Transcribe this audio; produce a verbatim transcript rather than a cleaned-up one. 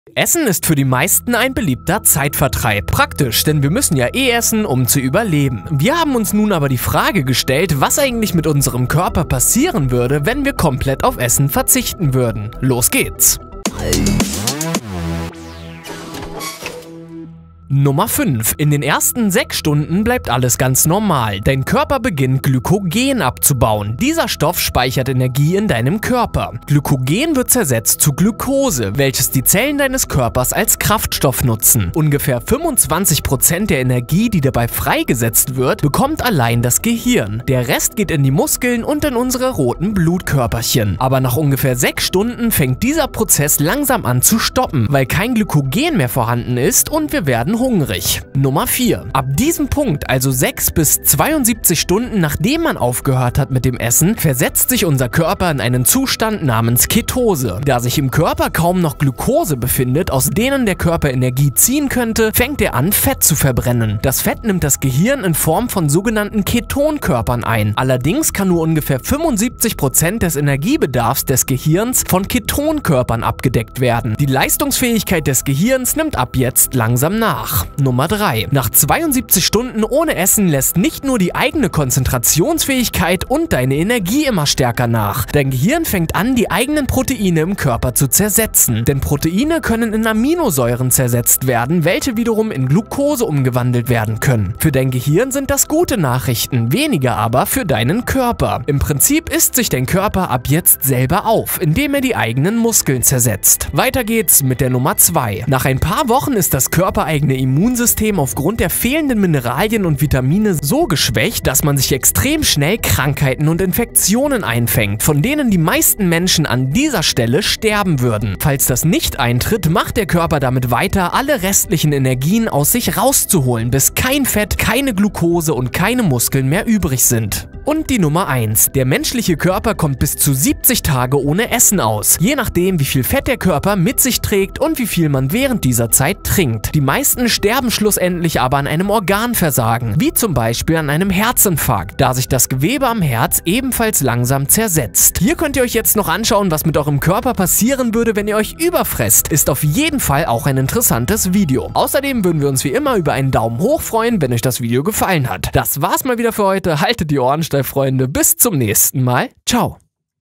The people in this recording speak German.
Essen ist für die meisten ein beliebter Zeitvertreib. Praktisch, denn wir müssen ja eh essen, um zu überleben. Wir haben uns nun aber die Frage gestellt, was eigentlich mit unserem Körper passieren würde, wenn wir komplett auf Essen verzichten würden. Los geht's! Nummer fünf. In den ersten sechs Stunden bleibt alles ganz normal. Dein Körper beginnt Glykogen abzubauen. Dieser Stoff speichert Energie in deinem Körper. Glykogen wird zersetzt zu Glucose, welches die Zellen deines Körpers als Kraftstoff nutzen. Ungefähr fünfundzwanzig Prozent der Energie, die dabei freigesetzt wird, bekommt allein das Gehirn. Der Rest geht in die Muskeln und in unsere roten Blutkörperchen. Aber nach ungefähr sechs Stunden fängt dieser Prozess langsam an zu stoppen, weil kein Glykogen mehr vorhanden ist und wir werden hungrig. Nummer vier. Ab diesem Punkt, also sechs bis zweiundsiebzig Stunden nachdem man aufgehört hat mit dem Essen, versetzt sich unser Körper in einen Zustand namens Ketose. Da sich im Körper kaum noch Glucose befindet, aus denen der Körper Energie ziehen könnte, fängt er an, Fett zu verbrennen. Das Fett nimmt das Gehirn in Form von sogenannten Ketonkörpern ein. Allerdings kann nur ungefähr fünfundsiebzig Prozent des Energiebedarfs des Gehirns von Ketonkörpern abgedeckt werden. Die Leistungsfähigkeit des Gehirns nimmt ab jetzt langsam nach. Nummer drei. Nach zweiundsiebzig Stunden ohne Essen lässt nicht nur die eigene Konzentrationsfähigkeit und deine Energie immer stärker nach. Dein Gehirn fängt an, die eigenen Proteine im Körper zu zersetzen. Denn Proteine können in Aminosäuren zersetzt werden, welche wiederum in Glucose umgewandelt werden können. Für dein Gehirn sind das gute Nachrichten, weniger aber für deinen Körper. Im Prinzip isst sich dein Körper ab jetzt selber auf, indem er die eigenen Muskeln zersetzt. Weiter geht's mit der Nummer zwei. Nach ein paar Wochen ist das körpereigene Immunsystem aufgrund der fehlenden Mineralien und Vitamine so geschwächt, dass man sich extrem schnell Krankheiten und Infektionen einfängt, von denen die meisten Menschen an dieser Stelle sterben würden. Falls das nicht eintritt, macht der Körper damit weiter, alle restlichen Energien aus sich rauszuholen, bis kein Fett, keine Glucose und keine Muskeln mehr übrig sind. Und die Nummer eins. Der menschliche Körper kommt bis zu siebzig Tage ohne Essen aus, je nachdem wie viel Fett der Körper mit sich trägt und wie viel man während dieser Zeit trinkt. Die meisten sterben schlussendlich aber an einem Organversagen, wie zum Beispiel an einem Herzinfarkt, da sich das Gewebe am Herz ebenfalls langsam zersetzt. Hier könnt ihr euch jetzt noch anschauen, was mit eurem Körper passieren würde, wenn ihr euch überfresst. Ist auf jeden Fall auch ein interessantes Video. Außerdem würden wir uns wie immer über einen Daumen hoch freuen, wenn euch das Video gefallen hat. Das war's mal wieder für heute. Haltet die Ohren steif, Freunde. Bis zum nächsten Mal. Ciao.